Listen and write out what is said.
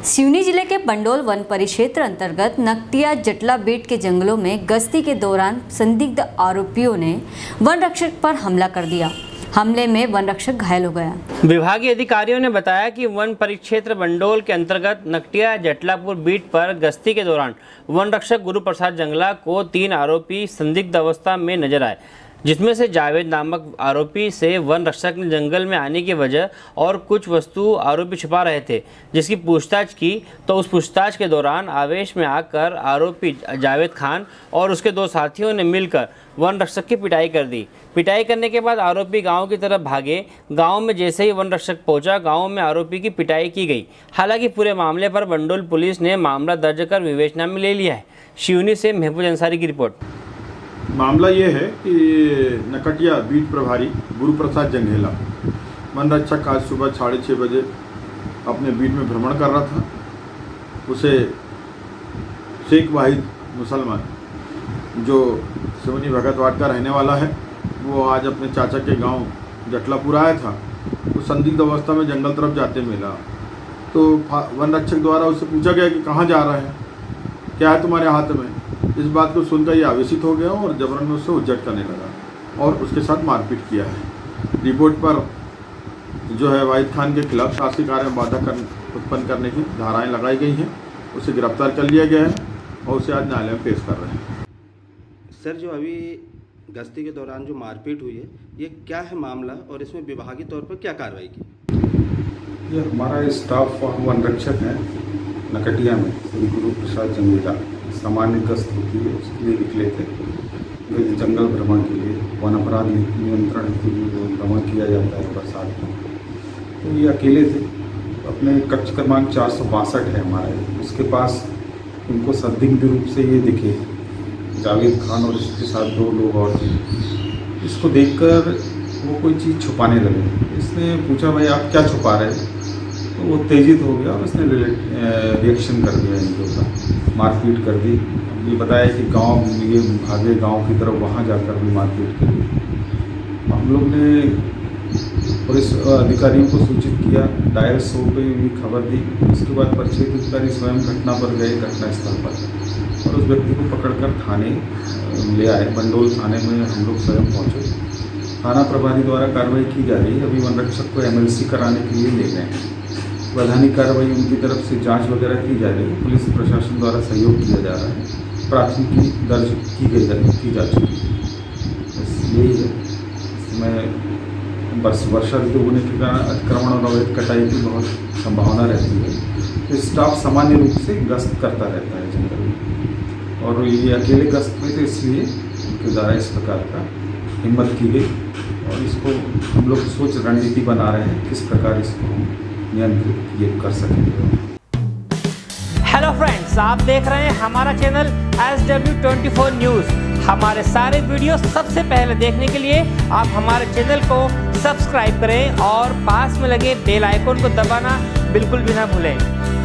सिवनी जिले के बंडोल वन परिक्षेत्र अंतर्गत नकटिया जटला बेट के जंगलों में गश्ती के दौरान संदिग्ध आरोपियों ने वन रक्षक पर हमला कर दिया। हमले में वन रक्षक घायल हो गया। विभागीय अधिकारियों ने बताया कि वन परिक्षेत्र बंडोल के अंतर्गत नकटिया जटलापुर बीट पर गश्ती के दौरान वन रक्षक गुरु प्रसाद जंगला को 3 आरोपी संदिग्ध अवस्था में नजर आए, जिसमें से जावेद नामक आरोपी से वन रक्षक ने जंगल में आने की वजह और कुछ वस्तु आरोपी छुपा रहे थे, जिसकी पूछताछ की तो उस पूछताछ के दौरान आवेश में आकर आरोपी जावेद खान और उसके 2 साथियों ने मिलकर वन रक्षक की पिटाई कर दी। पिटाई करने के बाद आरोपी गांव की तरफ भागे। गांव में जैसे ही वन रक्षक पहुंचा, गांव में आरोपी की पिटाई की गई। हालांकि पूरे मामले पर बंडोल पुलिस ने मामला दर्ज कर विवेचना में ले लिया है। सिवनी से महफूज अंसारी की रिपोर्ट। मामला ये है कि नकटिया बीट प्रभारी गुरु प्रसाद जंगेला वन रक्षक आज सुबह 6:30 बजे अपने बीट में भ्रमण कर रहा था। उसे शेख वाहिद मुसलमान, जो सिवनी भगत वार्ड का रहने वाला है, वो आज अपने चाचा के गांव जटलापुर आया था। वो संदिग्ध अवस्था में जंगल तरफ जाते मिला, तो वन रक्षक द्वारा उससे पूछा गया कि कहाँ जा रहे हैं, क्या है तुम्हारे हाथ में। इस बात को सुनकर ये आवेशित हो गया और जबरन में उससे उज्जट करने लगा और उसके साथ मारपीट किया है। रिपोर्ट पर जो है वाहिद खान के खिलाफ शासकीय कार्य में बाधा उत्पन्न करने की धाराएं लगाई गई हैं। उसे गिरफ्तार कर लिया गया है और उसे आज न्यायालय में पेश कर रहे हैं। सर, जो अभी गश्ती के दौरान जो मारपीट हुई है, ये क्या है मामला और इसमें विभागीय तौर पर क्या कार्रवाई की? ये हमारा स्टाफ वन रक्षक है नकटिया में, श्री गुरु प्रसाद जंगेला, सामान्य गश्त होती है उसके लिए निकले थे। जंगल भ्रमण के लिए वन अपराध नियंत्रण के लिए भ्रमण किया जाता है बरसात में। तो ये अकेले थे। अपने कक्ष क्रमांक 462 है हमारे, उसके पास इनको संदिग्ध रूप से ये दिखे जावेद खान और इसके साथ 2 लोग और थे। इसको देखकर वो कोई चीज़ छुपाने लगे। इसने पूछा, भाई आप क्या छुपा रहे हैं? तो वो उत्तेजित हो गया और उसने रिएक्शन कर दिया, इनके ऊपर मारपीट कर दी। ये बताया कि गांव ये भागे गांव की तरफ, वहाँ जाकर भी मारपीट की। हम लोग ने पुलिस अधिकारियों को सूचित किया, डायल 100 पे भी खबर दी। उसके बाद परिक्षेत्र अधिकारी स्वयं घटना पर गए, घटनास्थल पर, और उस व्यक्ति को पकड़कर थाने ले आए। बंडोल थाने में हम लोग स्वयं पहुँचे। थाना प्रभारी द्वारा कार्रवाई की जा रही है। अभी वन रक्षक को MLC कराने के लिए ले गए हैं। वैधानिक कार्रवाई उनकी तरफ से जांच वगैरह की जा रही है। पुलिस प्रशासन द्वारा सहयोग किया जा रहा है। प्राथमिकी दर्ज की जा चुकी है। बस यही है। इसमें वर्षा ऋतु होने के कारण अतिक्रमण और अवैध कटाई की बहुत संभावना रहती है। तो स्टाफ सामान्य रूप से गश्त करता रहता है जंगल में, और ये अकेले गश्त में थे, इसलिए उनके द्वारा इस प्रकार का हिम्मत की गई। और इसको हम लोग सोच रणनीति बना रहे हैं किस प्रकार इसको नियंत्रित ये कर सकेंगे। हेलो फ्रेंड्स, आप देख रहे हैं हमारा चैनल SW24 न्यूज़। हमारे सारे वीडियो सबसे पहले देखने के लिए आप हमारे चैनल को सब्सक्राइब करें और पास में लगे बेल आइकन को दबाना बिल्कुल भी ना भूलें।